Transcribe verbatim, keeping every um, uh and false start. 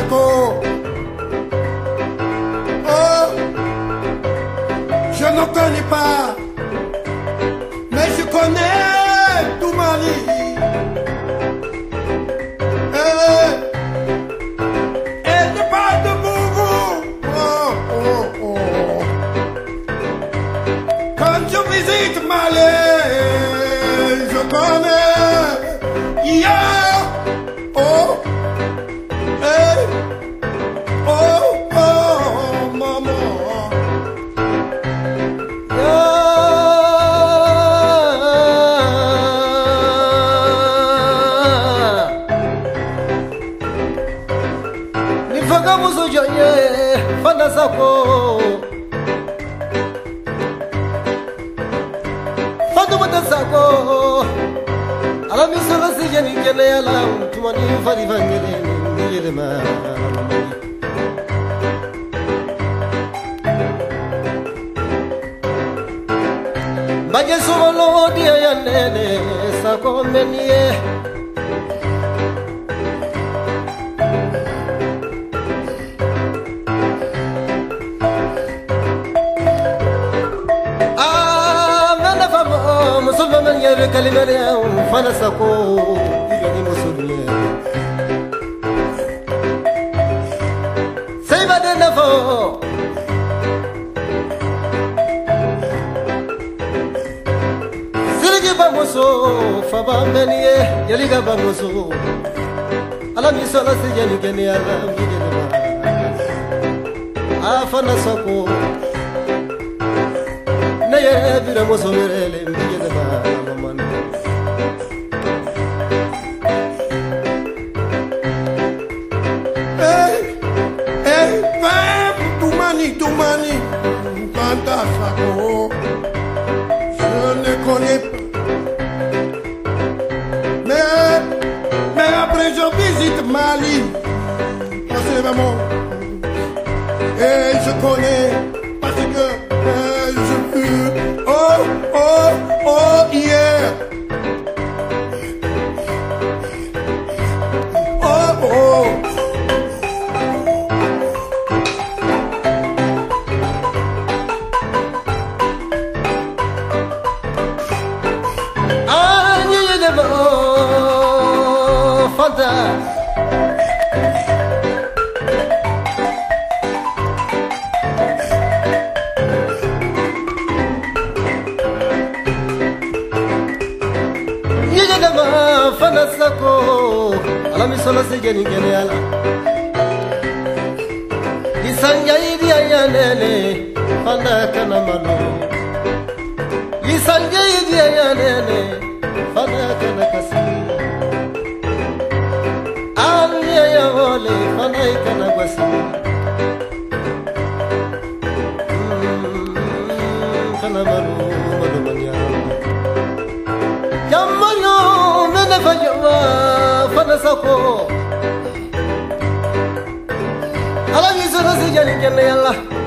Sako. Oh, je ne connais pas, mais je connais tout Mali. Eh, et je parle de Boubou. Oh, oh, oh. Quand je visite Mali, je connais. Yeah. Oh. Hey. Oh, oh, maman. Nifakamuzo joye fanda sako Fanda wata sako Alami sala sijani kene yala Tumani fari vangele Niyele ma Baje solo dia ya nene Sako menye Musulman man yere kalimere fana sako igani musulman Say bade nafo Sirgi ba muso fa ba meniye yeliga ba muso Ala mi sala sijani gene ala mi gene ba Afana sako Na yere bira muso merele Toumani, Fanta Sako, je ne connais pas. Mais, mais après je visite Mali, c'est vraiment, et je connais, parce que euh, je peux, oh, oh, oh, hier. Oh, oh. Fanta Yegama Fanta Sako Alami solo sejeni gene ala Lisanja idi ayanene Fanta kana malo Lisanja idi ayanene Fanta kana kasi ya wole fanai kana gwasi kana maru maru manya yamano mena fajawa fana sako ala yizura sijani kene yalla